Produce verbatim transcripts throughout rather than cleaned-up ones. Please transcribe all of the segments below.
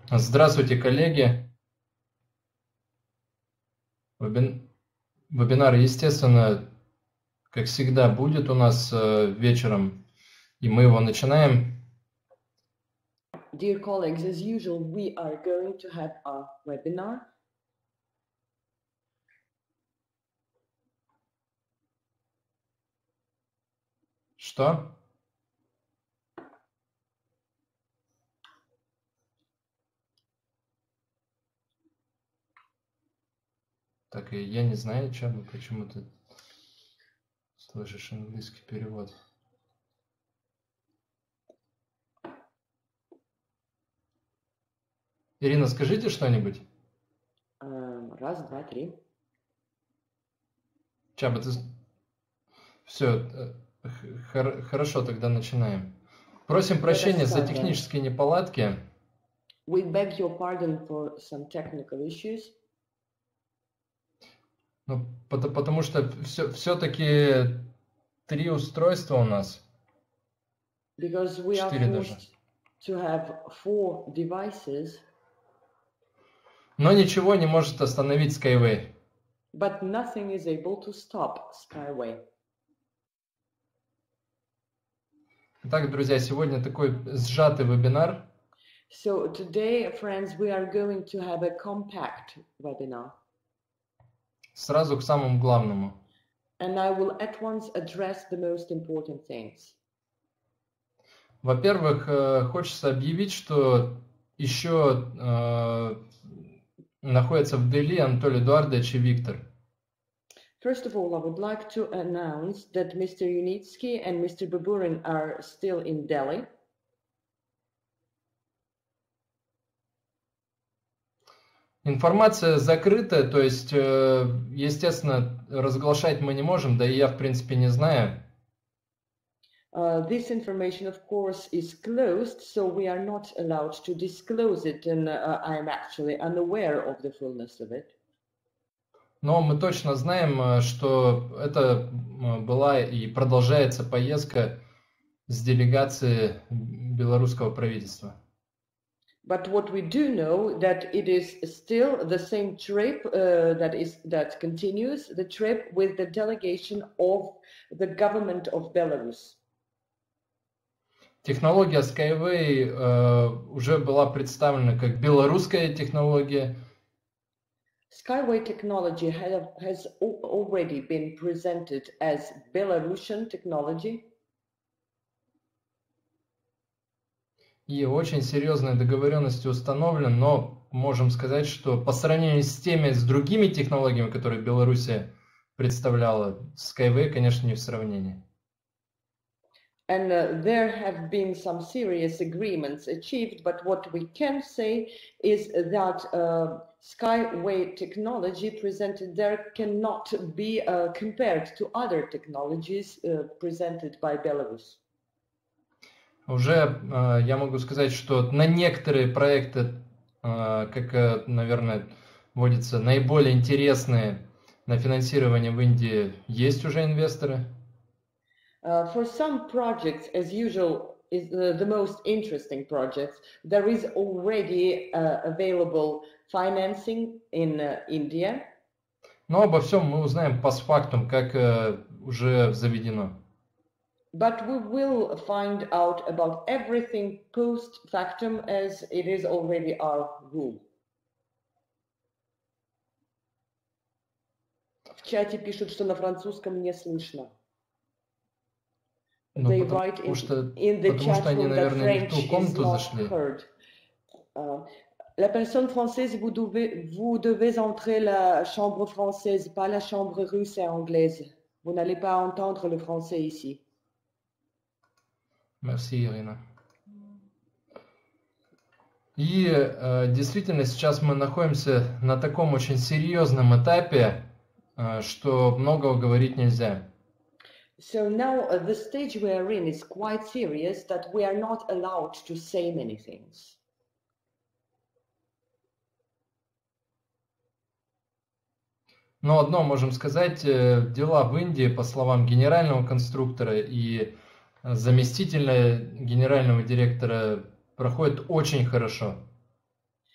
Здравствуйте, коллеги. Вебин- Вебинар, естественно, как всегда, будет у нас э, вечером, и мы его начинаем. Dear colleagues, as usual, we are going to have a webinar. Что? Так, и я не знаю, чем, почему ты слышишь английский перевод. Ирина, скажите что-нибудь. Um, раз, два, три. Чаба, ты... Все, хорошо, тогда начинаем. Просим прощения за технические неполадки. We beg your pardon for some technical issues. Ну, потому, потому что все, все-таки три устройства у нас. Because we are Четыре forced даже. to have four devices. Но ничего не может остановить Skyway. But nothing is able to stop Skyway. Итак, друзья, сегодня такой сжатый вебинар. So today, friends, we are going to have a compact webinar. Сразу к самому главному. And I will at once address the most important things. Во-первых, хочется объявить, что еще э, находятся в Дели Анатолий Эдуардович и Виктор. First of all, I would like to announce that Mister Yunitsky and Mister Baburin are still in Delhi. Информация закрытая, то есть, естественно, разглашать мы не можем, да и я, в принципе, не знаю. Uh, this information, of course, is closed, so we are not allowed to disclose it, and uh, I am actually unaware of the fullness of it. Но мы точно знаем, что это была и продолжается поездка с делегацией белорусского правительства. But what we do know that it is still the same trip uh, that is that continues the trip with the delegation of the government of Belarus. Технология Skyway э, уже была представлена как белорусская технология. Skyway technology have, has already been presented as Belarusian technology. И очень серьезные договоренности установлены, но можем сказать, что по сравнению с теми, с другими технологиями, которые Белоруссия представляла, Skyway, конечно, не в сравнении. And uh, there have been some serious agreements achieved, but what we can say is that uh, Skyway technology presented there cannot be uh, compared to other technologies uh, presented by Belarus. Уже э, я могу сказать, что на некоторые проекты, э, как, наверное, водится, наиболее интересные на финансирование в Индии, есть уже инвесторы. Uh, for some projects, as usual, is uh, the most interesting projects. There is already uh, available financing in uh, India. Но обо всем мы узнаем постфактум, как э, уже заведено. But we will find out about everything post factum as it is already our rule. В чате пишут, что на французском не слышно. Ну, They потому write in, что, in the потому chat что они, room that наверное, не в French ту is комнату not зашли. heard. Uh, la personne française, vous devez, vous devez entrer la chambre française, pas la chambre russe et anglaise. Vous n'allez pas entendre le français ici. Merci, Ирина. И э, действительно сейчас мы находимся на таком очень серьезном этапе, э, что многого говорить нельзя. So now uh, the stage we are in is quite serious that we are not allowed to say many things. Но одно можем сказать, э, дела в Индии, по словам генерального конструктора и заместителя генерального директора, проходят очень хорошо.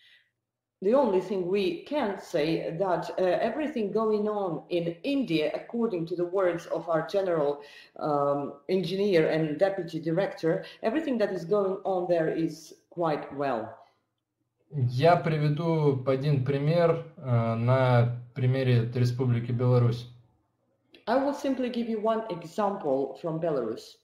the only thing we can say that uh, everything going on in India, according to the words of our general um, engineer and deputy director, everything that is going on there is quite well. Я приведу один пример э, на примере Республики Беларусь. I will simply give you one example from Belarus.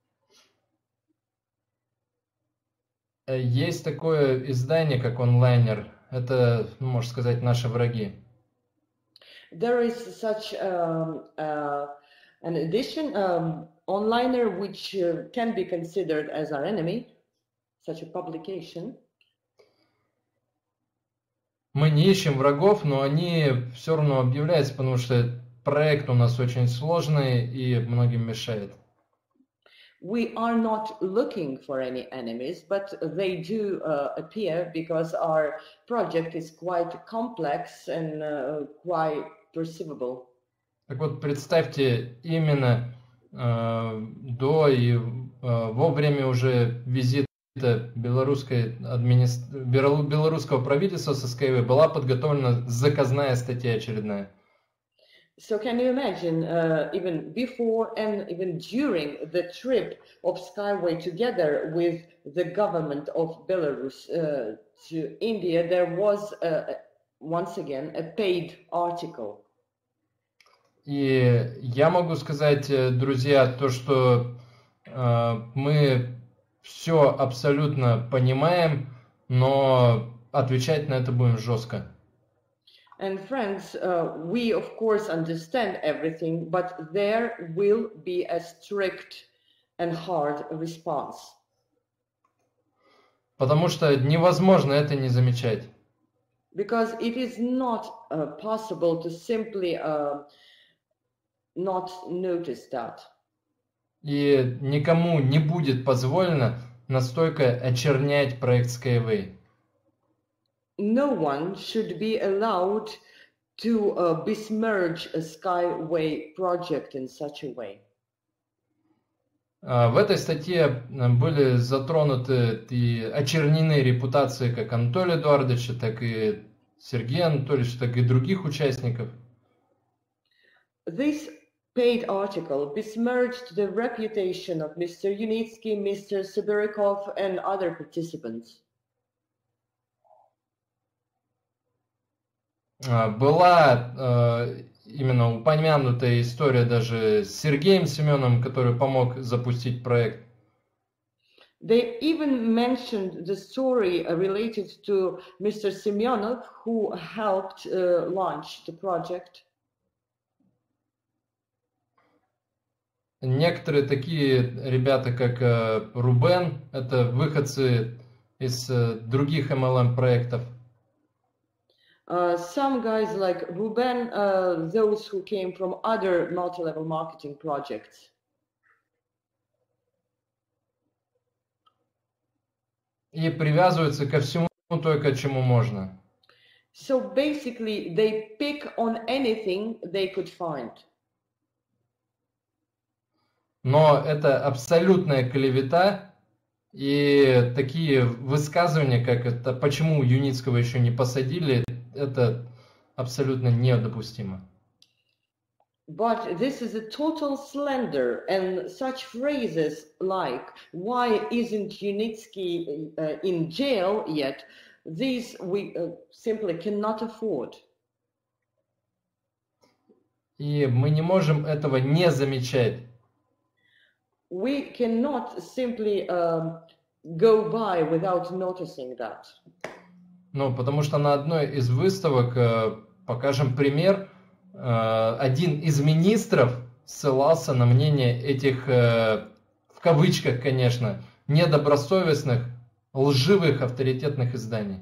Есть такое издание, как онлайнер. Это, ну, можно сказать, наши враги. There is such um, uh, an edition, um, onliner, which uh, can be considered as our enemy, such a publication. Мы не ищем врагов, но они все равно объявляются, потому что проект у нас очень сложный и многим мешает. We are not looking for any enemies, but they do uh, appear because our project is quite complex and uh, quite perceivable. Так вот, представьте, именно э, до и э, во время уже визита белорусской администр... белорусского правительства со Skyway была подготовлена заказная статья очередная. So can you imagine, uh, even before and even during the trip of Skyway together with the government of Belarus uh, to India, there was uh, once again a paid article. И я могу сказать, друзья, то, что э, мы все абсолютно понимаем, но отвечать на это будем жестко. And friends, uh, we of course understand everything, but there will be a strict and hard response. Потому что невозможно это не замечать. Because it is not uh, possible to simply uh, not notice that. И никому не будет позволено настолько очернять проект Skyway. No one should be allowed to uh, besmirch a Skyway project in such a way. В этой статье были затронуты и очернены репутации как Анатолия Эдуардовича, так и Сергея Анатольевича, так и других участников. This paid article besmirched the reputation of Mister Yunitsky, Mister Sibirikov, and other participants. Была э, именно упомянутая история даже с Сергеем Семеновым, который помог запустить проект. They even mentioned the story uh, related to Mister Semyonov, who helped uh, launch the project. Некоторые такие ребята, как э, Рубен, это выходцы из э, других эм эл эм-проектов. Uh, some guys like Ruben, uh, those who came from other multi-level marketing projects. И привязываются ко всему только чему можно. So basically, they pick on anything they could find. Но это абсолютная клевета, и такие высказывания, как это, почему Юницкого еще не посадили, это абсолютно недопустимо. But this is a total slander, and such phrases like, why isn't Yunitsky uh, in jail yet? These we uh, simply cannot afford. И мы не можем этого не замечать. We cannot simply um, go by without noticing that. Ну, потому что на одной из выставок, покажем пример, один из министров ссылался на мнение этих, в кавычках, конечно, недобросовестных, лживых авторитетных изданий.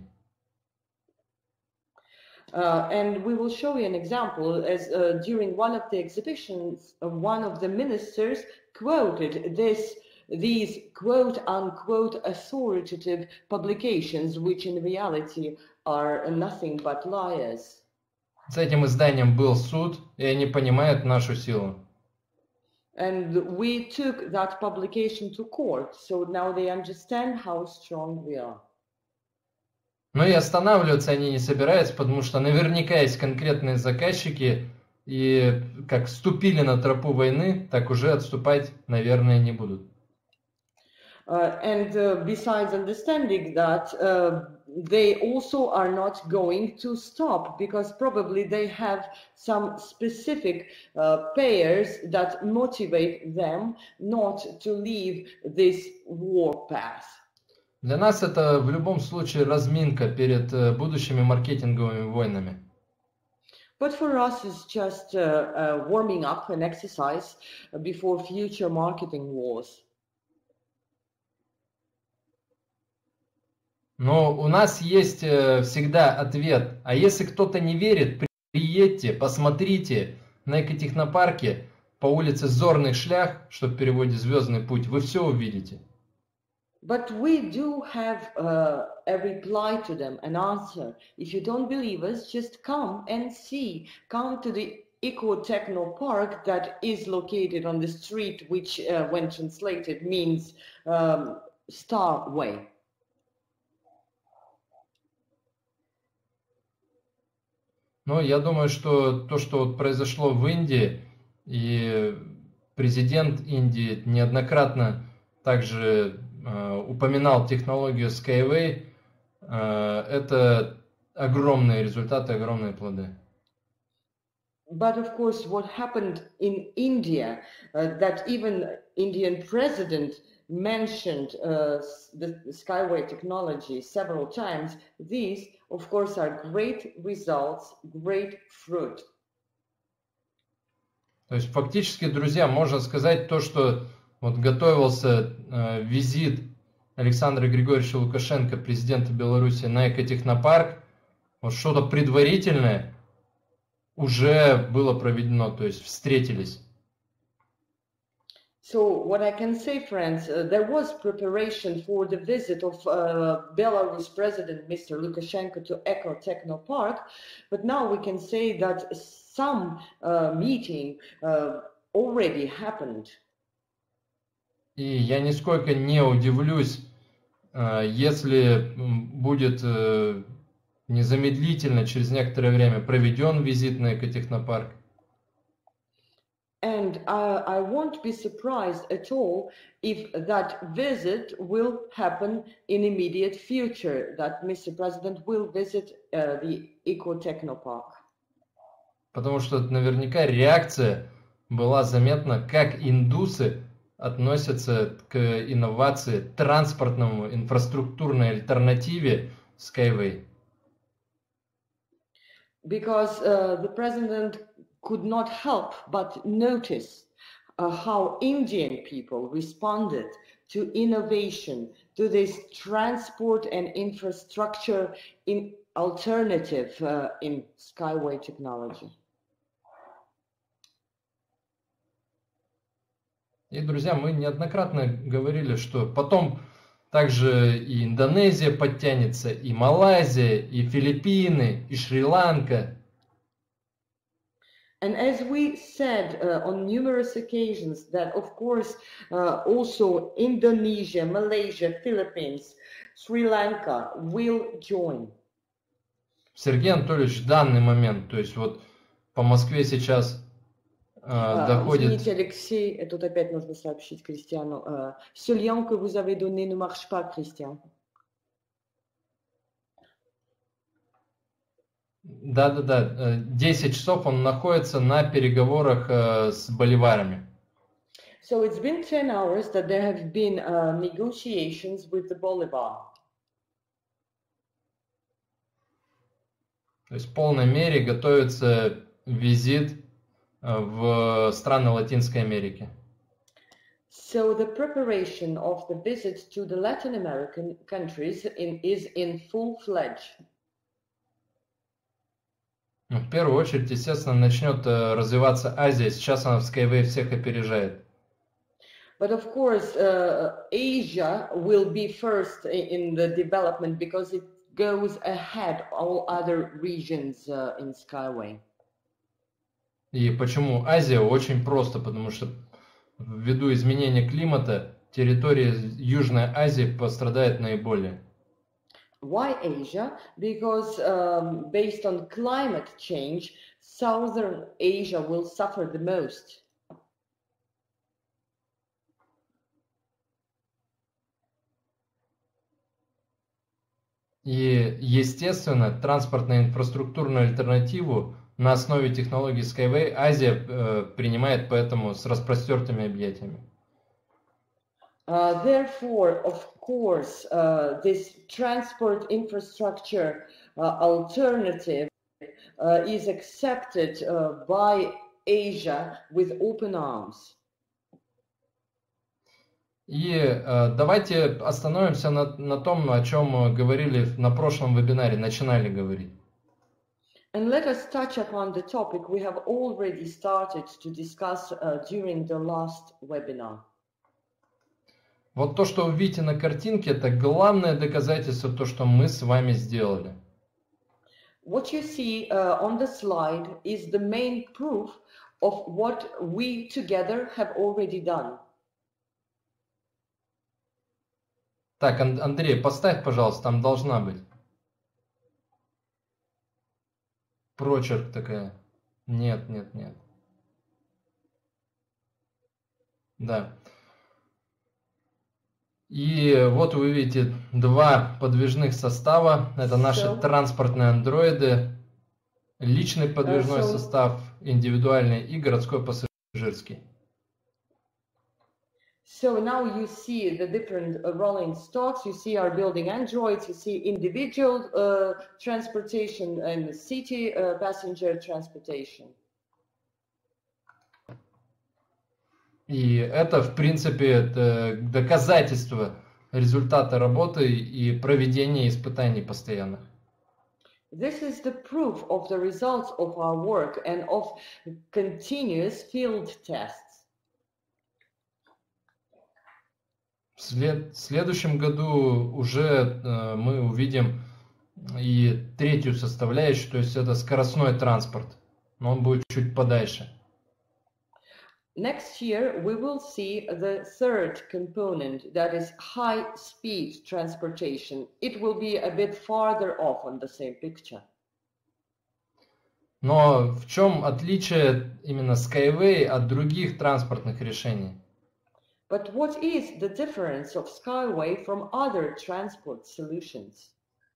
Uh, and we will show you an example as uh, during one of the exhibitions, uh, one of the ministers quoted this, these quote-unquote authoritative publications, which in reality are nothing but liars. С этим изданием был суд, и они понимают нашу силу. And we took that publication to court, so now they understand how strong we are. Но и останавливаться они не собираются, потому что наверняка есть конкретные заказчики, и как вступили на тропу войны, так уже отступать, наверное, не будут. Uh, and uh, besides understanding that, uh, they also are not going to stop, because probably they have some specific uh, payers that motivate them not to leave this war path. Для нас это в любом случае разминка перед будущими маркетинговыми войнами. But for us, it's just uh, uh, warming up and exercise before future marketing wars. Но у нас есть всегда ответ. А если кто-то не верит, приедьте, посмотрите на экотехнопарке по улице Зорных Шлях, что в переводе «Звездный путь», вы все увидите. But we do have uh, a reply to them, an answer. If you don't believe us, just come and see. Come to the Eco-Techno Park that is located on the street, which, uh, when translated, means um, Star Way. Но я думаю, что то, что вот произошло в Индии, и президент Индии неоднократно также э, упоминал технологию Skyway, э, это огромные результаты, огромные плоды. But of course, what happened in India, uh, that even Indian president mentioned uh, the Skyway technology several times, these, of course, are great results, great fruit. То есть фактически, друзья, можно сказать то, что вот готовился э, визит Александра Григорьевича Лукашенко, президента Беларуси, на экотехнопарк, вот что-то предварительное уже было проведено, то есть встретились. So what I can say, friends, uh, there was preparation for the visit of uh, Belarus President Mister Lukashenko to Eco-Techno Park, but now we can say that some uh, meeting uh, already happened. И я нисколько не удивлюсь, э, если будет э, незамедлительно, через некоторое время, проведен визит на экотехнопарк. And uh, I won't be surprised at all if that visit will happen in immediate future, that Mister President will visit uh, the Eco-Techno Park. Потому что наверняка реакция была заметна, как индусы относятся к инновации, транспортному, инфраструктурной альтернативе Skyway. Because uh, the president could not help but notice uh, how Indian people responded to innovation, to this transport and infrastructure in alternative uh, in Skyway technology. И, друзья, мы неоднократно говорили, что потом также и Индонезия подтянется, и Малайзия, и Филиппины, и Шри-Ланка. And as we said uh, on numerous occasions that, of course, uh, also Indonesia, Malaysia, Philippines, Sri Lanka will join. Сергей Анатольевич, в данный момент, то есть вот по Москве сейчас э, Uh, доходит... Извините, Алексей, тут опять нужно сообщить Кристиану. Uh, ce lien que vous avez donné ne marche pas, Christian. Да-да-да, десять часов он находится на переговорах э, с боливарами. So it's been ten hours that there have been uh, negotiations with the Bolivar. То есть в полной мере готовится визит в страны Латинской Америки. So the preparation of the visit to the Latin American countries in, is in full-fledged. Ну, в первую очередь, естественно, начнет развиваться Азия. Сейчас она в Skyway всех опережает. But of course, uh, Asia will be first in the development because it goes ahead all other regions uh, in Skyway. И почему Азия? Очень просто, потому что ввиду изменения климата территория Южной Азии пострадает наиболее. Why Asia? Because um, based on climate change, Southern Asia will suffer the most. И, естественно, транспортно-инфраструктурную альтернативу на основе технологий Skyway Азия э, принимает поэтому с распростертыми объятиями. Uh, therefore, of course, uh, this transport infrastructure uh, alternative uh, is accepted uh, by Asia with open arms. И э, давайте остановимся на, на том, о чем говорили на прошлом вебинаре, начинали говорить. And let us touch upon the topic we have already started to discuss uh, during the last webinar. Вот то, что вы видите на картинке, это главное доказательство, то, что мы с вами сделали. What you see uh, on the slide is the main proof of what we together have already done. Так, Андрей, поставь, пожалуйста, там должна быть. Прочерк такая. Нет, нет, нет. Да. И вот вы видите два подвижных состава. Это наши So- транспортные андроиды. Личный подвижной so- состав, индивидуальный и городской пассажирский. So now you see the different uh, rolling stocks, you see our building androids, you see individual uh, transportation and city uh, passenger transportation. И это, в принципе, это доказательство результата работы и проведения испытаний постоянных. This is the proof of the results of our work and of continuous field tests. В след- в следующем году уже э, мы увидим и третью составляющую, то есть это скоростной транспорт, но он будет чуть подальше. Next year, we will see the third component, that is high-speed transportation. It will be a bit farther off on the same picture. Но в чем отличие именно Skyway от других транспортных решений? But what is the difference of Skyway from other transport solutions?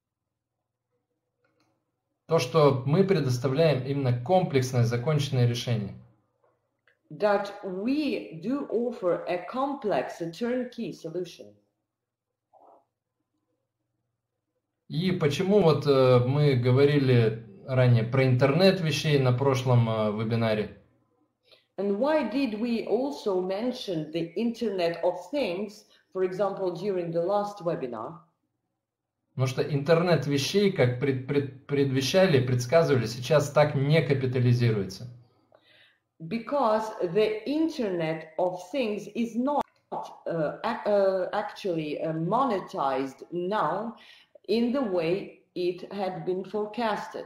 То, что мы предоставляем именно комплексное законченное решение. That we do offer a complex, a turnkey solution. И почему вот э, мы говорили ранее про интернет вещей на прошлом э, вебинаре? And why did we also mention the Internet of Things, for example, during the last webinar? Потому что интернет вещей, как пред, пред, предвещали, предсказывали, сейчас так не капитализируется. Because the Internet of Things is not uh, ac- uh, actually uh, monetized now in the way it had been forecasted.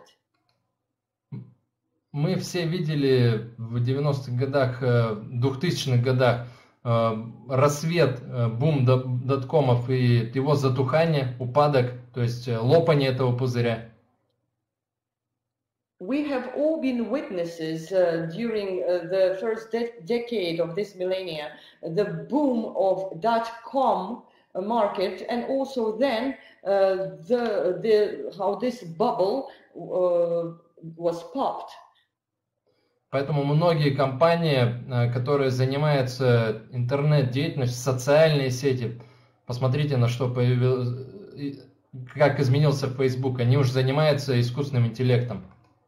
Мы все видели в девяностых годах, э, двухтысячных годах э, рассвет, э, бум дот- доткомов и его затухание, упадок, то есть э, лопание этого пузыря. We have all been witnesses uh, during uh, the first de- decade of this millennia, the boom of dot-com market, and also then uh, the, the, how this bubble uh, was popped. Поэтому многие компании, э, которые занимаются интернет-деятельностью, социальные сети, посмотрите, на что появилось, как изменился Facebook, они уже занимаются искусственным интеллектом.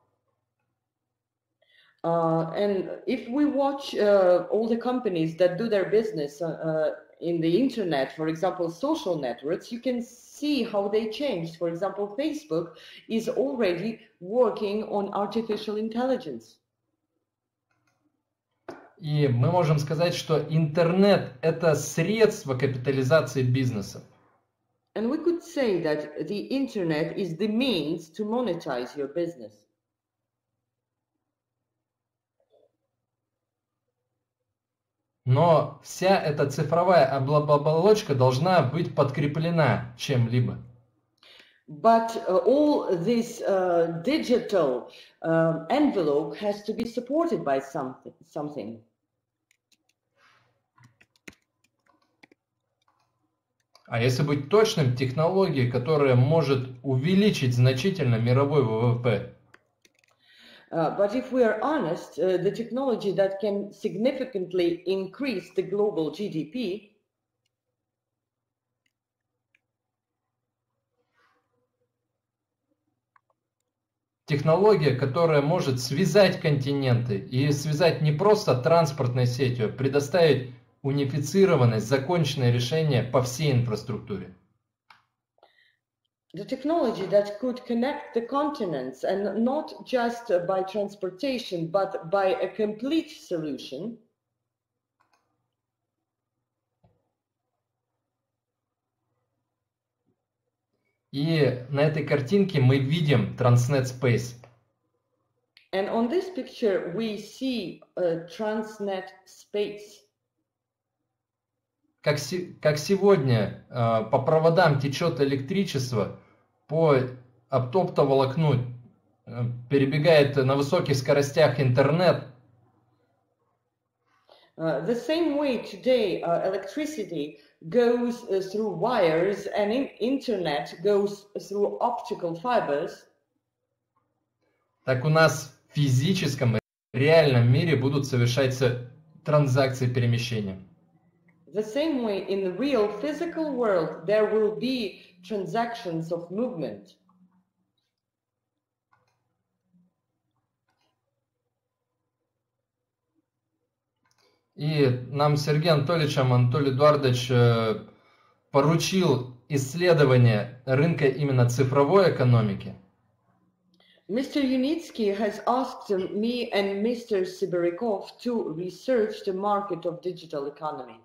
Uh, and if we watch uh, all the companies that do their business uh, uh, in the internet, for example, social networks, you can see how they changed. For example, Facebook is already working on artificial intelligence. И мы можем сказать, что интернет – это средство капитализации бизнеса. And we could say that the internet is the means to monetize your business. Но вся эта цифровая обла- оболочка должна быть подкреплена чем-либо. But uh, all this uh, digital uh, envelope has to be supported by something. something. А если быть точным, технологии, которая может увеличить значительно мировой ВВП. Uh, but if we are honest, uh, the technology that can significantly increase the global G D P технология, которая может связать континенты и связать не просто транспортной сетью, а предоставить унифицированное, законченное решение по всей инфраструктуре. The technology that could connect the continents, and not just by transportation, but by a complete solution. И на этой картинке мы видим Transnet Space. And on this picture we see a Transnet Space. Как, как сегодня э, по проводам течет электричество, по оптоволокну э, перебегает на высоких скоростях интернет. Uh, the same way today uh, electricity goes uh, through wires and in internet goes through optical fibers. Так у нас в физическом и реальном мире будут совершаться транзакции перемещения. The same way in the real physical world there will be transactions of movement. И нам Сергей Анатольевичем Анатолий Эдуардович поручил исследование рынка именно цифровой экономики. Mister Yunitsky has asked me and Mister Siberikov to research the market of digital economy.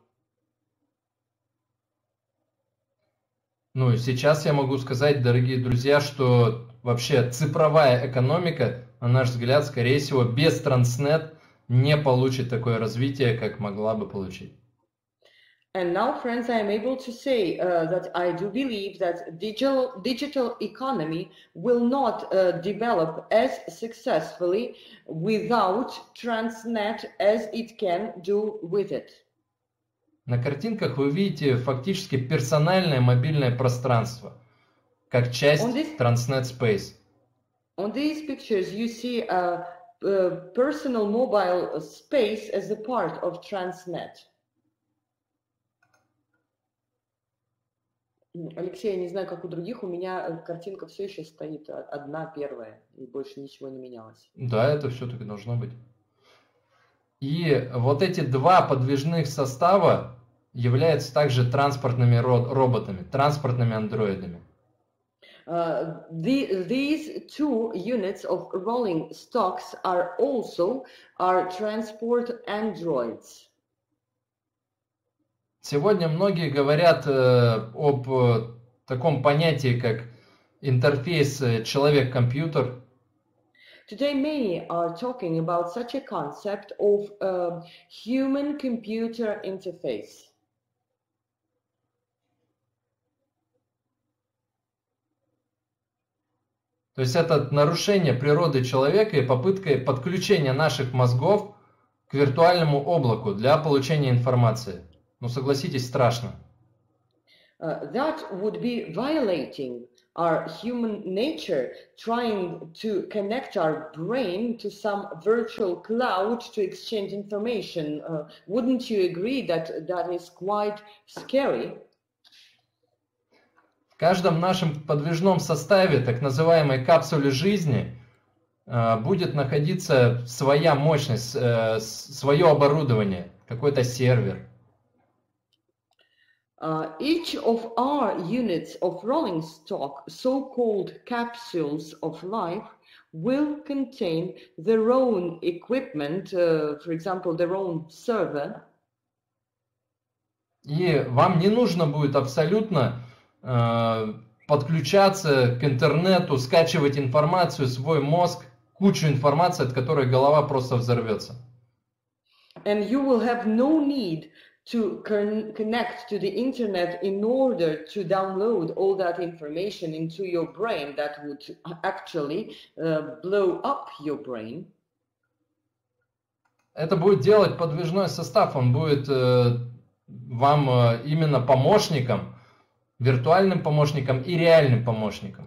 Ну и сейчас я могу сказать, дорогие друзья, что вообще цифровая экономика, на наш взгляд, скорее всего, без Transnet не получит такое развитие, как могла бы получить. And now, friends, I am able to say uh, that I do believe that digital digital economy will not uh, develop as successfully without Transnet as it can do with it. На картинках вы видите фактически персональное мобильное пространство, как часть this, Transnet Space. On these pictures you see a, a personal mobile space as a part of Transnet. Алексей, я не знаю, как у других, у меня картинка все еще стоит одна первая, и больше ничего не менялось. Да, это все-таки должно быть. И вот эти два подвижных состава являются также транспортными роботами, транспортными андроидами. Uh, the, these two units of rolling stocks are also our transport androids. Сегодня многие говорят э, об э, таком понятии, как интерфейс человек-компьютер. Today many are talking about such a concept of uh, human-computer interface. То есть это нарушение природы человека и попытка подключения наших мозгов к виртуальному облаку для получения информации. Ну, согласитесь, страшно. Uh, that would be violating our human nature, trying to connect our brain to some virtual cloud to exchange information. Uh, wouldn't you agree that that is quite scary? В каждом нашем подвижном составе, так называемой капсуле жизни, будет находиться своя мощность, свое оборудование, какой-то сервер. Uh, each of our units of rolling stock, so-called capsules of life, will contain their own equipment, uh, for example, their own server. И вам не нужно будет абсолютно э, подключаться к интернету, скачивать информацию, свой мозг, кучу информации, от которой голова просто взорвется. And you will have no need to con connect to the internet in order to download all that information into your brain that would actually uh, blow up your brain. Это будет делать подвижной состав, он будет э, вам э, именно помощником, виртуальным помощником и реальным помощником.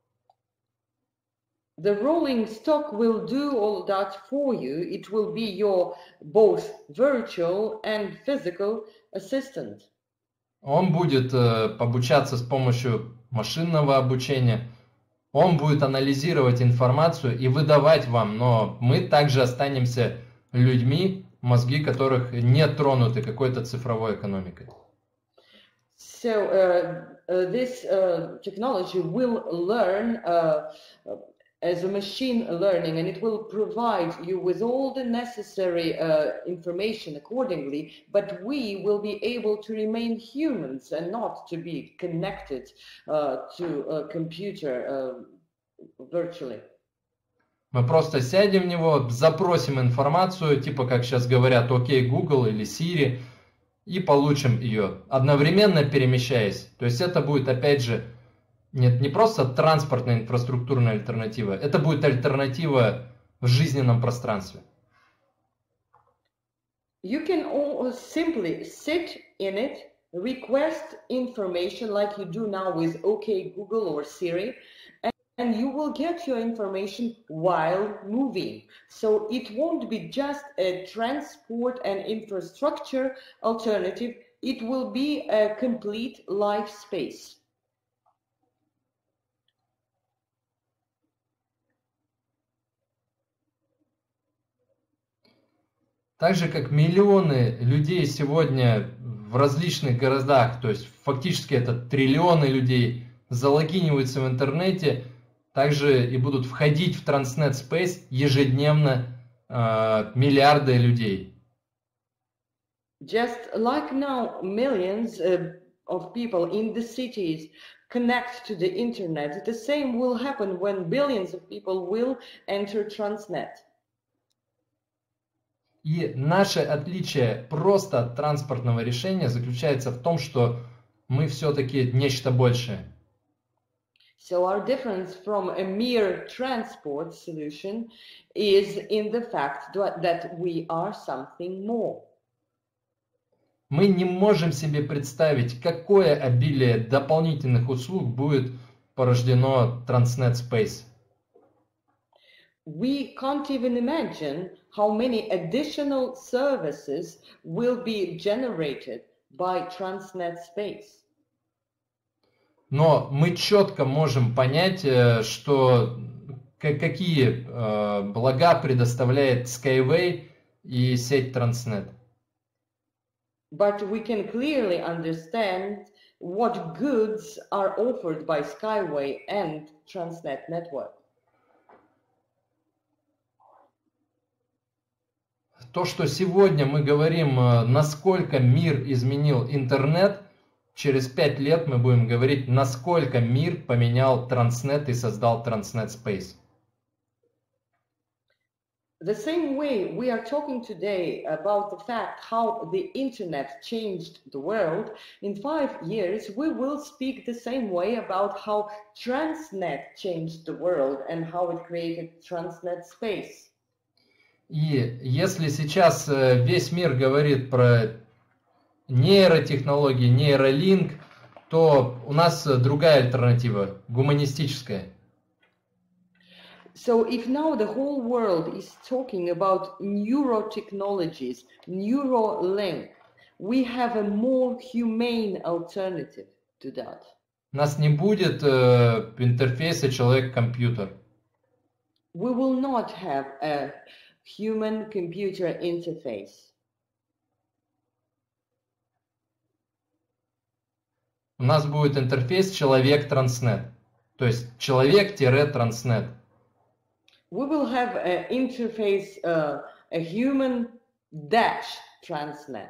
The rolling stock will do all that for you. It will be your both virtual and physical assistant. Он будет э, обучаться с помощью машинного обучения. Он будет анализировать информацию и выдавать вам, но мы также останемся людьми, мозги которых не тронуты какой-то цифровой экономикой. So uh, uh, this uh, technology will learn uh, as a machine learning, and it will provide you with all the necessary uh, information accordingly, but we will be able to remain humans and not to be connected uh, to a computer uh, virtually. Мы просто сядем в него, запросим информацию, типа как сейчас говорят «Окей, Google» или Siri, и получим ее, одновременно перемещаясь. То есть это будет, опять же, нет, не просто транспортная инфраструктурная альтернатива, это будет альтернатива в жизненном пространстве. You can all simply sit in it, request information like you do now with OK Google or Siri, and, and you will get your information while moving. So it won't be just a transport and infrastructure alternative, it will be a complete life space. Так же, как миллионы людей сегодня в различных городах, то есть фактически это триллионы людей, залогиниваются в интернете, также и будут входить в Transnet Space ежедневно э, миллиарды людей. Just like now, millions uh, of people in the cities connect to the internet, the same will happen when billions of people will enter Transnet. И наше отличие просто от транспортного решения заключается в том, что мы все-таки нечто большее. So our difference from a mere transport solution is in the fact that we are something more. Мы не можем себе представить, какое обилие дополнительных услуг будет порождено Transnet Space. We can't even imagine how many additional services will be generated by Transnet Space. Но мы четко можем понять, что какие блага предоставляет Skyway и сеть Transnet. But we can clearly understand what goods are offered by Skyway and Transnet network. То, что сегодня мы говорим, насколько мир изменил интернет, через пять лет мы будем говорить, насколько мир поменял Transnet и создал Transnet Space. The same way we are talking today about the fact how the internet changed the world, in five years we will speak the same way about how Transnet changed the world and how it created Transnet Space. И если сейчас весь мир говорит про нейротехнологии, нейролинк, то у нас другая альтернатива, гуманистическая. So if now the whole world is talking about neurotechnologies, Neuralink, we have a more humane alternative to that. У нас не будет э, интерфейса человек-компьютер. We will not have a human-computer interface. У нас будет интерфейс человек-Transnet, то есть человек-Transnet. We will have an interface, uh, a human dash Transnet.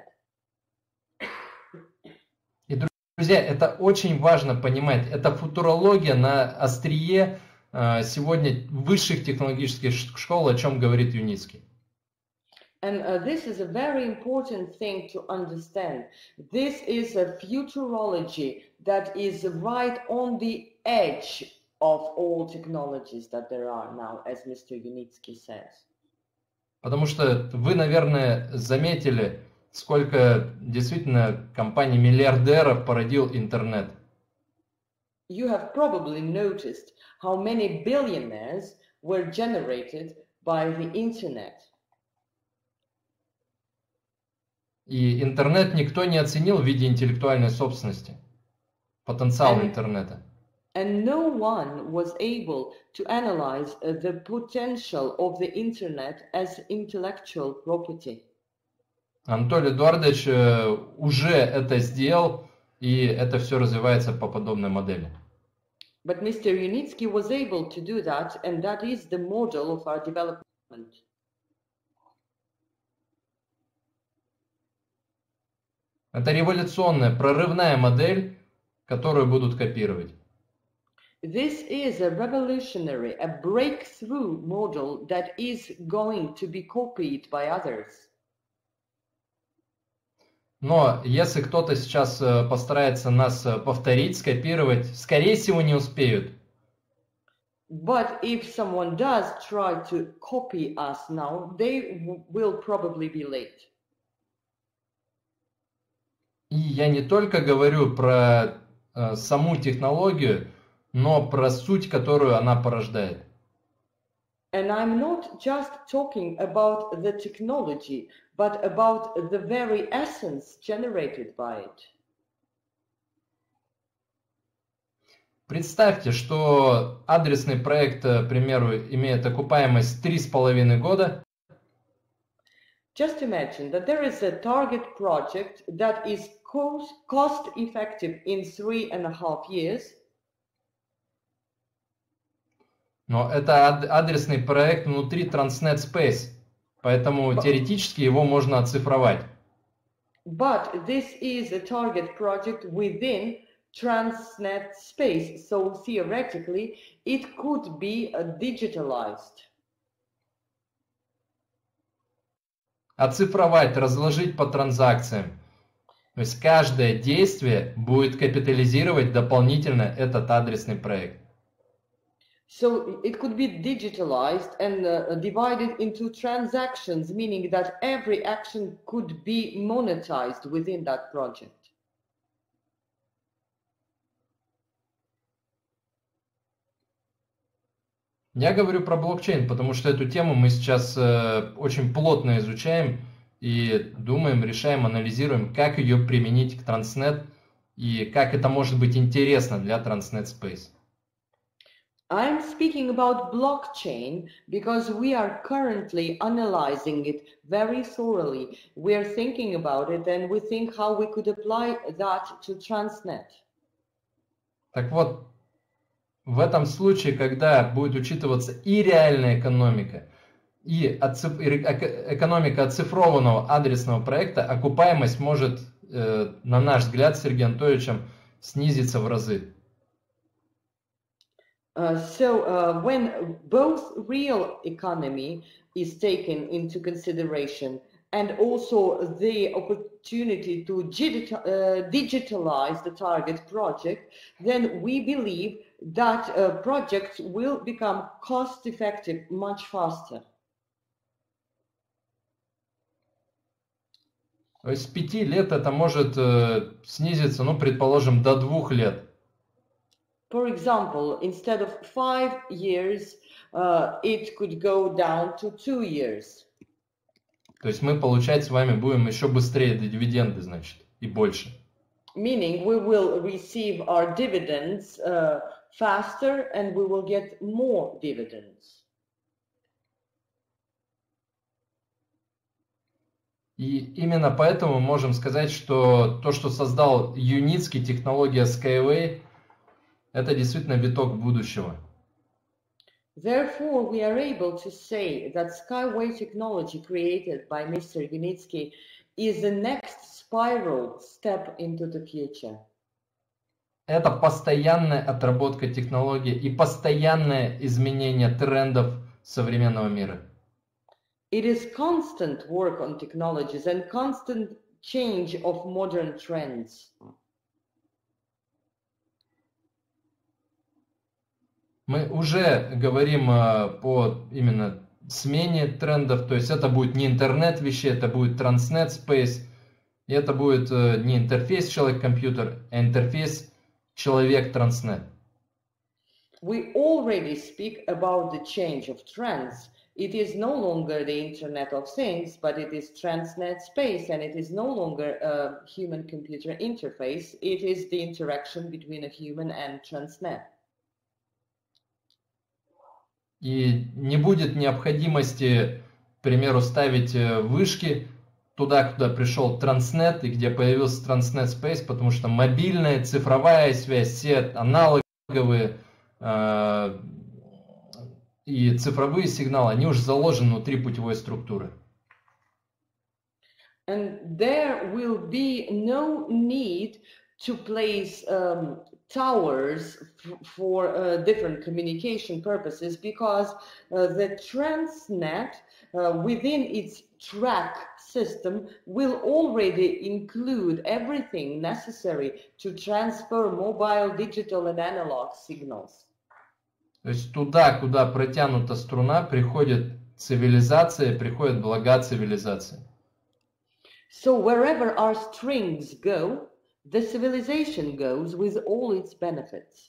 И, друзья, это очень важно понимать. Это футурология на острие э, сегодня высших технологических школ, о чем говорит Юницкий. And uh, this is a very important thing to understand. This is a futurology that is right on the edge of all technologies that there are now, as Mister Unitsky says. Потому что вы, наверное, заметили, сколько действительно компаний-миллиардеров породил интернет. You have probably noticed how many billionaires were generated by the internet. И интернет никто не оценил в виде интеллектуальной собственности, потенциал And- интернета. And no one was able to analyze uh, the potential of the internet as intellectual property. Анатолий Эдуардович э, уже это сделал, и это все развивается по подобной модели. But Mister Unitsky was able to do that, and that is the model of our development. Это революционная, прорывная модель, которую будут копировать. This is a revolutionary, a breakthrough model that is going to be copied by others. Но если кто-то сейчас э, постарается нас э, повторить, скопировать, скорее всего, не успеют. But if someone does try to copy us now, they w- will probably be late. И я не только говорю про э, саму технологию, но про суть, которую она порождает. And I'm not just talking about the technology, but about the very essence generated by it. Представьте, что адресный проект, к примеру, имеет окупаемость три с половиной года, Just imagine that there is a target project that is cost, cost effective in three and a half years, но это ад- адресный проект внутри Transnet Space, поэтому теоретически его можно оцифровать. but this is a target project within Transnet space, so theoretically it could be uh, digitalized. Оцифровать, разложить по транзакциям. То есть каждое действие будет капитализировать дополнительно этот адресный проект. So it could be digitalized and uh, divided into transactions, meaning that every action could be monetized within that project. Я говорю про блокчейн, потому что эту тему мы сейчас э, очень плотно изучаем и думаем, решаем, анализируем, как ее применить к Transnet и как это может быть интересно для Transnet Space. I'm speaking about blockchain because we are currently analyzing it very thoroughly. We are thinking about it and we think how we could apply that to Transnet. Так вот, в этом случае, когда будет учитываться и реальная экономика, и оциф- и эко- экономика оцифрованного адресного проекта, окупаемость может, э, на наш взгляд, с Сергеем Анатольевичем снизиться в разы. Uh, so uh, when both real economy is taken into consideration and also the opportunity to digita- uh, digitalize the target project, then we believe that uh, projects will become cost effective much faster. То есть с пяти лет это может э, снизиться, ну, предположим, до двух лет. For example, instead of five years, uh, it could go down to two years. То есть мы получать с вами будем еще быстрее дивиденды, значит, и больше. Meaning we will receive our dividends uh, faster and we will get more dividends. И именно поэтому мы можем сказать, что то, что создал Юницкий, технология Skyway, это действительно виток будущего. Therefore, we are able to say that Skyway technology created by Mister Unitsky is the next spiral step into the future. Это постоянная отработка технологий и постоянное изменение трендов современного мира. It is constant work on technologies and constant change of modern trends. Мы уже говорим по именно смене трендов, то есть это будет не интернет вещей, это будет Transnet Space, и это будет не интерфейс человек-компьютер, а интерфейс человек-Transnet. We already speak about the change of trends. It is no longer the Internet of Things, but it is Transnet Space, and it is no longer a human-computer interface. It is the interaction between a human and Transnet. И не будет необходимости, к примеру, ставить вышки туда, куда пришел Transnet и где появился Transnet Space, потому что мобильная, цифровая связь, все аналоговые э, и цифровые сигналы, они уже заложены внутри путевой структуры. And there will be no need to place um, towers f for uh, different communication purposes, because uh, the Transnet uh, within its track system will already include everything necessary to transfer mobile, digital and analog signals. То есть туда, куда протянута струна, приходит цивилизация, приходят блага цивилизации. So wherever our strings go, the civilization goes with all its benefits.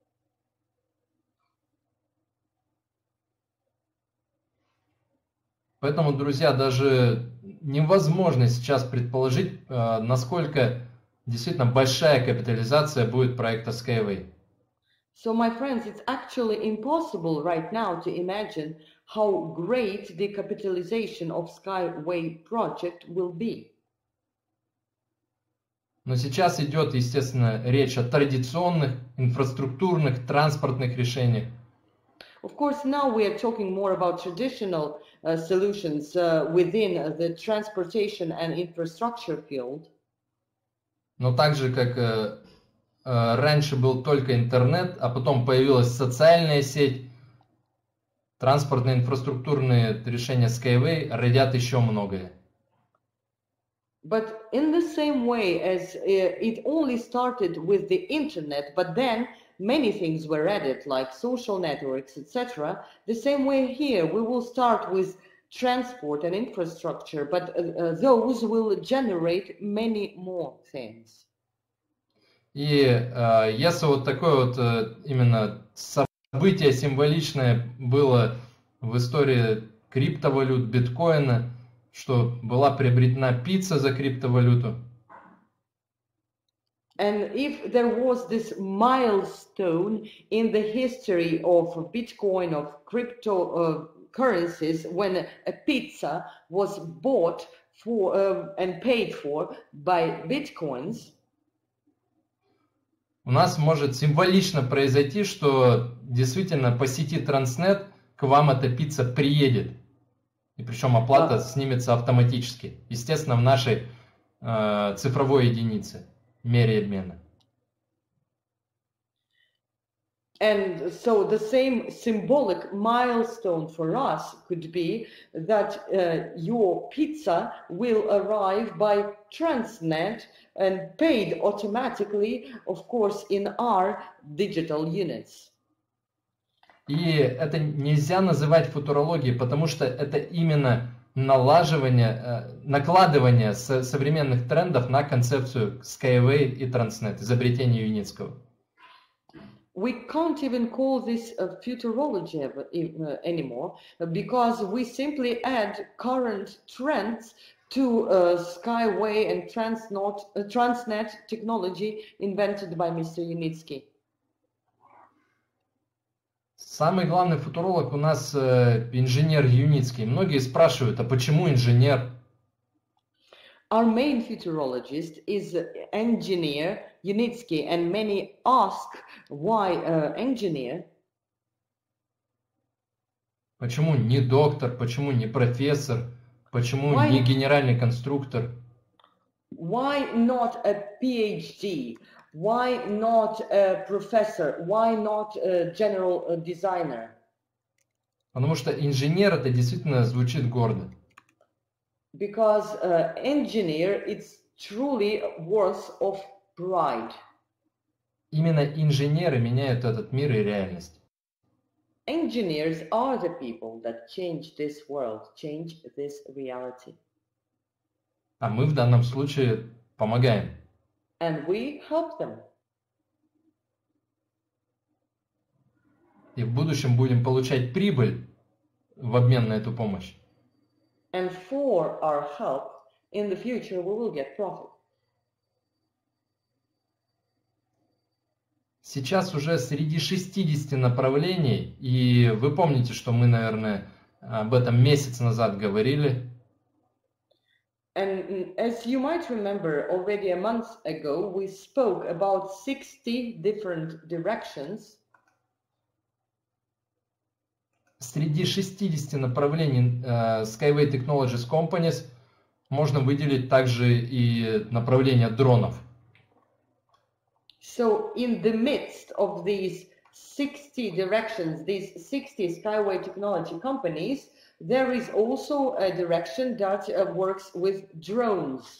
Поэтому, друзья, даже невозможно сейчас предположить, насколько действительно большая капитализация будет проекта Skyway. So, my friends, it's actually impossible right now to imagine how great the capitalization of Skyway project will be. Но сейчас идет, естественно, речь о традиционных инфраструктурных, транспортных решениях. Of course, now we are talking more about traditional uh, solutions uh, within the transportation and infrastructure field. Но так же, как э, э, раньше был только интернет, а потом появилась социальная сеть, транспортные инфраструктурные решения Skyway родят еще многое. But in the same way as uh, it only started with the internet, but then many things were added, like social networks, et cetera. The same way here, we will start with transport and infrastructure, but uh, uh, those will generate many more things. И э, если вот такое вот э, именно событие символичное было в истории криптовалют, биткоина, что была приобретена пицца за криптовалюту. And if there was this milestone in the history of Bitcoin, of cryptocurrencies, uh, when a pizza was bought for uh, and paid for by Bitcoins, у нас может символично произойти, что действительно по сети Transnet к вам эта пицца приедет. И причем оплата снимется автоматически. Естественно, в нашей э, цифровой единице, мере обмена. And so the same symbolic milestone for us could be that uh, your pizza will arrive by Transnet and paid automatically, of course, in our digital units. И это нельзя называть футурологией, потому что это именно налаживание, накладывание современных трендов на концепцию Skyway и Transnet, изобретение Юницкого. We can't even call this a futurology anymore, because we simply add current trends to uh, Skyway and Transnet, uh, Transnet technology invented by Mister Yunitsky. Самый главный футуролог у нас э, инженер Юницкий. Многие спрашивают, а почему инженер? Our main futurologist is engineer Yunitsky, and many ask why uh, engineer. Почему не доктор, почему не профессор, почему why, не генеральный конструктор? Why not a PhD? Why not a professor? Why not a general designer? Потому что инженер это действительно звучит гордо. Because uh, engineer, it's truly worth of pride. Именно инженеры меняют этот мир и реальность. Engineers are the people that change this world, change this reality. А мы в данном случае помогаем. And we help them. И в будущем будем получать прибыль в обмен на эту помощь. And for our help, in the future we will get profit. Сейчас уже среди шестидесяти направлений, и вы помните, что мы, наверное, об этом месяц назад говорили. And as you might remember, already a month ago, we spoke about sixty different directions. Среди шестидесяти направлений uh, Skyway Technologies Companies можно выделить также и направление дронов. So in the midst of these sixty directions, these sixty Skyway technology companies, there is also a direction that uh, works with drones.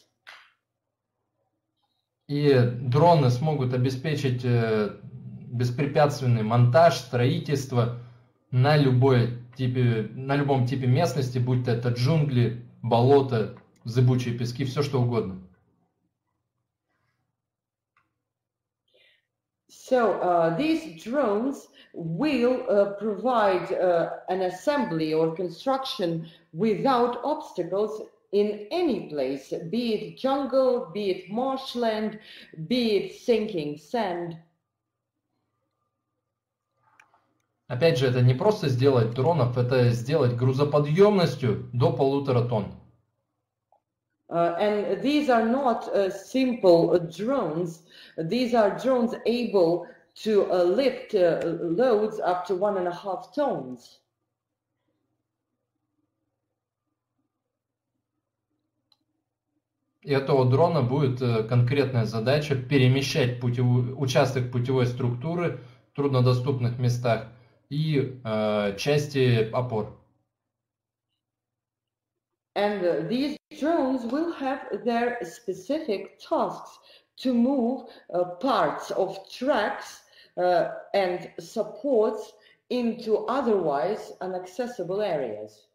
И дроны смогут обеспечить uh, беспрепятственный монтаж, строительство на любой типе, на любом типе местности, будь то это джунгли, болото, зыбучие пески, все что угодно. So uh, these drones will uh, provide uh, an assembly or construction without obstacles in any place, be it jungle, be it marshland, be it sinking sand. Опять же, это не просто сделать дронов, это сделать грузоподъемностью до полутора тонн. Uh, and these are not uh, simple uh, drones. These are drones able to uh, lift uh, loads up to one and a half tons. И этого дрона будет конкретная задача перемещать путевую, участок путевой структуры в труднодоступных местах и э, части опор. And uh, these drones will have their specific tasks to move uh, parts of tracks uh, and supports into otherwise inaccessible areas.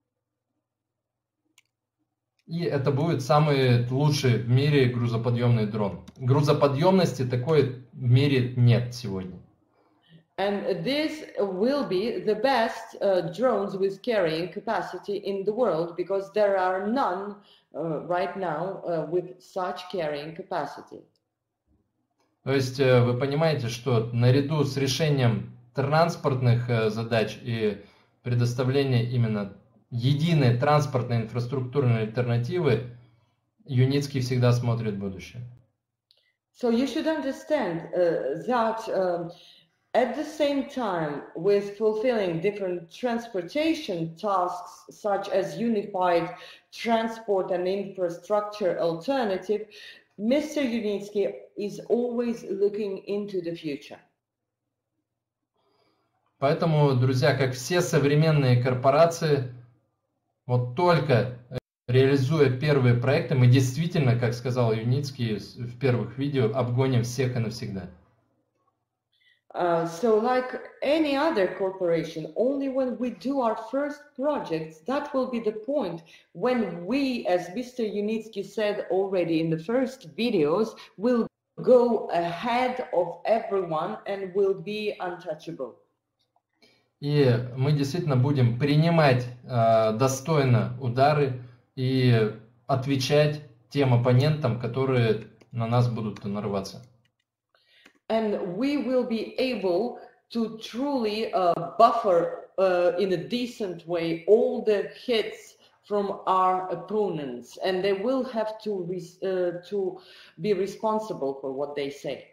И это будет самый лучший в мире грузоподъемный дрон. Грузоподъемности такой в мире нет сегодня. And this will be the best uh, drones with carrying capacity in the world, because there are none uh, right now uh, with such carrying capacity. То есть вы понимаете, что наряду с решением транспортных задач и предоставлением именно единой транспортной инфраструктурной альтернативы, Юницкий всегда смотрит в будущее. So you should understand uh, that uh, at the same time, with fulfilling different transportation tasks such as unified transport and infrastructure alternative, Mister Yunitsky is always looking into the future. Поэтому, друзья, как все современные корпорации, вот только реализуя первые проекты, мы действительно, как сказал Юницкий в первых видео, обгоним всех и навсегда. Uh, so like any other corporation, only when we do our first projects, that will be the point when we, as Mister Yunitsky said already in the first videos, will go ahead of everyone and will be untouchable. И мы действительно будем принимать э, достойно удары и отвечать тем оппонентам, которые на нас будут нарываться. And we will be able to truly uh, buffer uh, in a decent way all the hits from our opponents, and they will have to res- uh, to be responsible for what they say.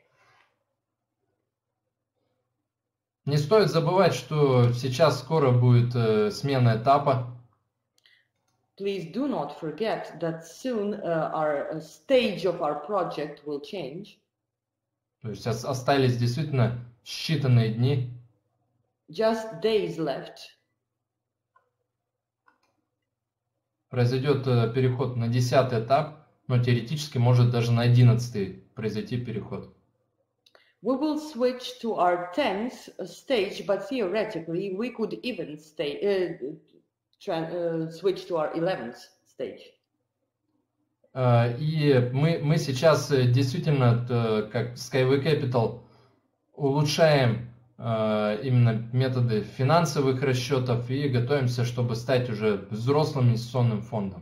Не стоит забывать, что сейчас скоро будет э, смена этапа. Please do not forget that soon uh, our uh, stage of our project will change. То есть остались действительно считанные дни. Just days left. произойдет переход на десятый этап, но теоретически может даже на одиннадцатый произойти переход. We will switch to our tenth stage, but theoretically we could even stay, uh, tran- uh, switch to our eleventh stage. И мы, мы сейчас действительно, как Skyway Capital, улучшаем именно методы финансовых расчетов и готовимся, чтобы стать уже взрослым инвестиционным фондом.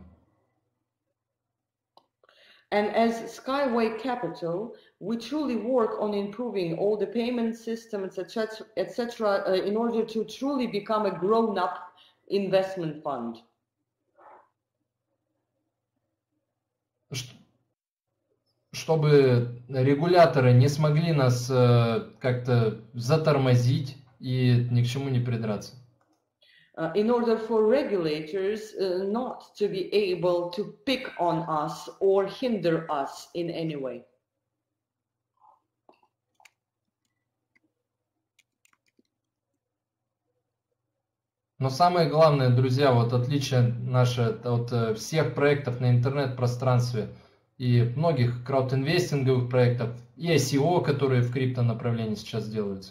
And as Skyway Capital, we truly work on improving all the payment systems, et cetera, et cetera, uh, in order to truly become a grown-up investment fund. Чтобы регуляторы не смогли нас как-то затормозить и ни к чему не придраться. Uh, in order for regulators uh, not to be able to pick on us or hinder us in any way. Но самое главное, друзья, вот отличие наше от всех проектов на интернет-пространстве и многих краудинвестинговых проектов, и ай си о, которые в криптонаправлении сейчас делаются.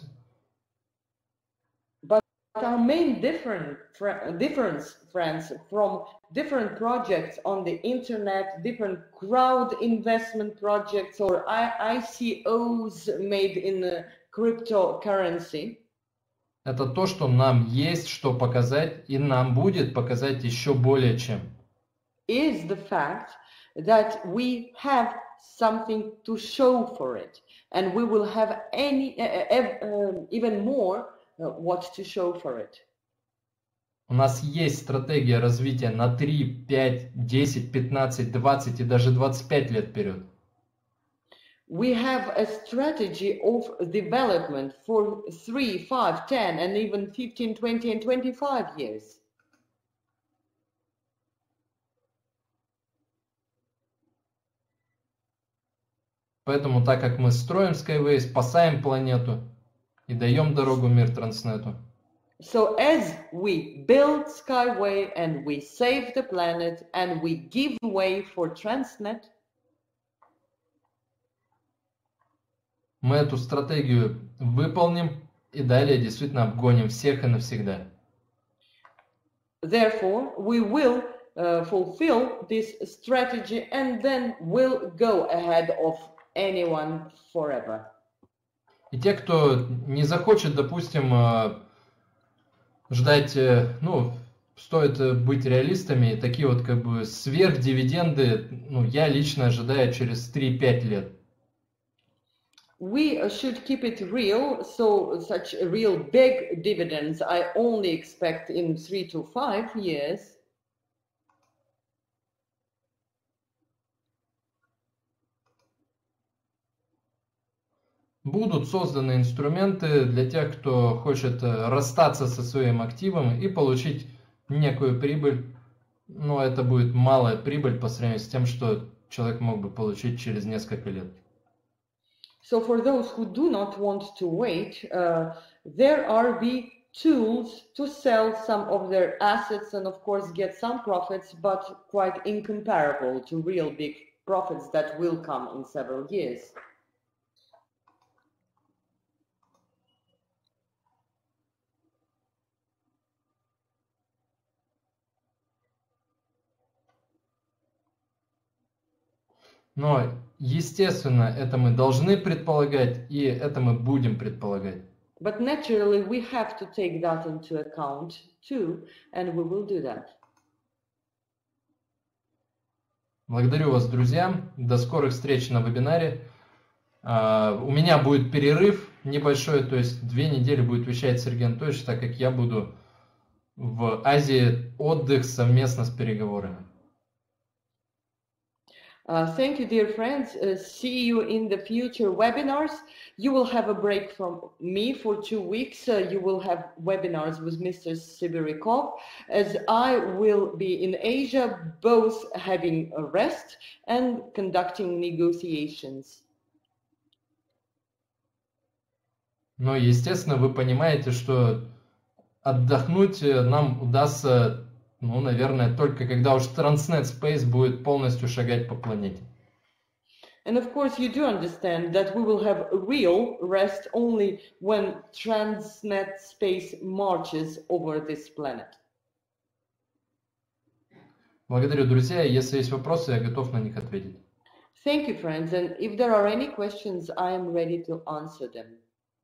Our main different, difference, friends, from different projects on the internet, different crowd investment projects or I C Os made in uh, cryptocurrency. Это то, что нам есть что показать, и нам будет показать еще более чем. Is the fact that we have something to show for it, and we will have any uh, uh, even more. What to show for it. У нас есть стратегия развития на три, пять, десять, пятнадцать, двадцать и даже двадцать пять лет вперед. We have a strategy of development for three, five, ten, and even fifteen, twenty, and twenty-five years. Поэтому, так как мы строим Skyway, спасаем планету и даем дорогу мир Транснету. So as we build Skyway and we save the planet and we give way for Transnet, мы эту стратегию выполним и далее действительно обгоним всех и навсегда. Therefore, we will uh, fulfill this strategy and then we'll go ahead of anyone forever. И те, кто не захочет, допустим, ждать, ну, стоит быть реалистами, такие вот как бы сверхдивиденды, ну, я лично ожидаю через три-пять лет. We should keep it real, so such real big dividends I only expect in three to five years. Будут созданы инструменты для тех, кто хочет расстаться со своим активом и получить некую прибыль, но это будет малая прибыль по сравнению с тем, что человек мог бы получить через несколько лет. So for those who do not want to wait, uh, there are the tools to sell some of their assets and of course get some profits, but quite incomparable to real big profits that will come in several years. Но, естественно, это мы должны предполагать, и это мы будем предполагать. But naturally, we have to take that into account too, and we will do that. Благодарю вас, друзья. До скорых встреч на вебинаре. Uh, у меня будет перерыв небольшой, то есть две недели будет вещать Сергей Анатольевич, так как я буду в Азии отдых совместно с переговорами. Uh, thank you, dear friends. Uh, see you in the future webinars. You will have a break from me for two weeks. Uh, you will have webinars with Mister Sibirikov, as I will be in Asia, both having a rest and conducting negotiations. Но, естественно, вы понимаете, что отдохнуть нам удастся Ну, наверное, только когда уж Transnet Space будет полностью шагать по планете. And of course, you do understand that we will have real rest only when Transnet Space marches over this planet. Благодарю, друзья. Если есть вопросы, я готов на них ответить. Thank you, friends. And if there are any questions, I am ready to answer them.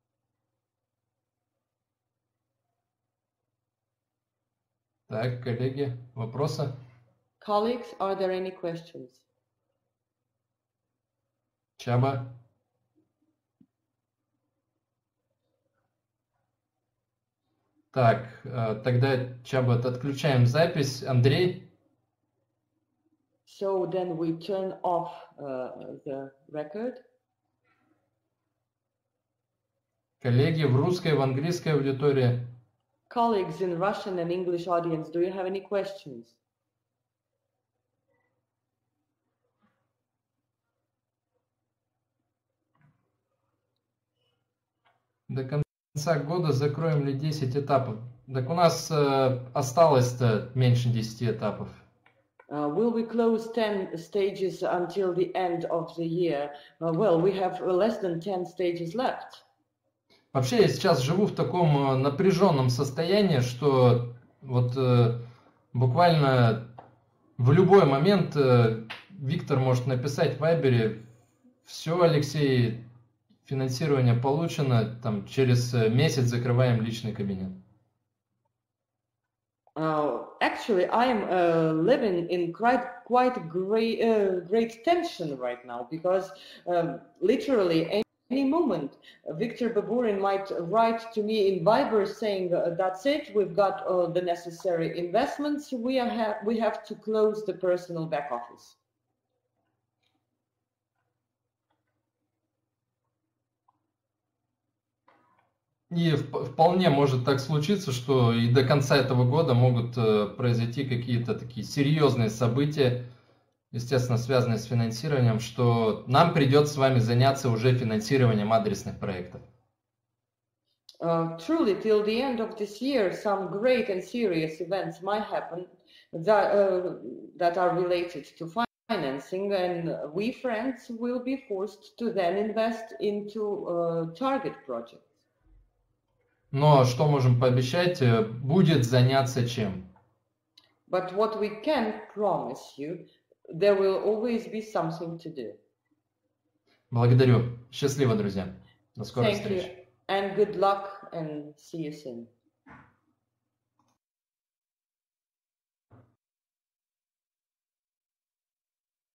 Так, коллеги, вопросы? Colleagues, are there any questions? Чаба? Так, тогда, Чаба, отключаем запись. Андрей? So then we turn off uh, the record. Коллеги в русской, в английской аудитории? Colleagues in Russian and English audience, do you have any questions? До конца года закроем ли десять этапов? Так у нас э, осталось-то меньше десяти этапов. Uh, will we close ten stages until the end of the year? Uh, well, we have less than ten stages left. Вообще, я сейчас живу в таком напряженном состоянии, что вот э, буквально в любой момент э, Виктор может написать в Вайбере: все, Алексей, финансирование получено, там через месяц закрываем личный кабинет. Uh, actually, I am uh, living in quite quite great uh, great tension right now because um, literally any, any moment uh, Victor Baburin might write to me in Viber saying uh, that's it, we've got uh, the necessary investments, we are ha we have to close the personal back office. И вполне может так случиться, что и до конца этого года могут произойти какие-то такие серьезные события, естественно, связанные с финансированием, что нам придется с вами заняться уже финансированием адресных проектов. Uh, truly, till the end of this year, some great and serious events might happen that, uh, that are related to financing, and we, friends, will be forced to then invest into uh, target projects. Но что можем пообещать? Будет заняться чем? But what we can promise you, there will always be something to do. Благодарю. Счастливо, друзья. До скорой Thank встречи. you, and good luck, and see you soon.